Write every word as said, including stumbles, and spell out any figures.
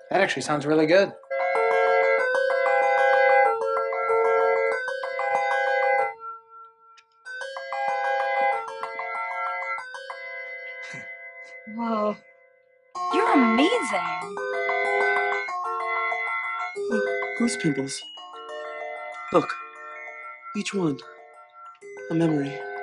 That actually sounds really good. Whoa. You're amazing. Oh, goose pimples. Look, each one, a memory.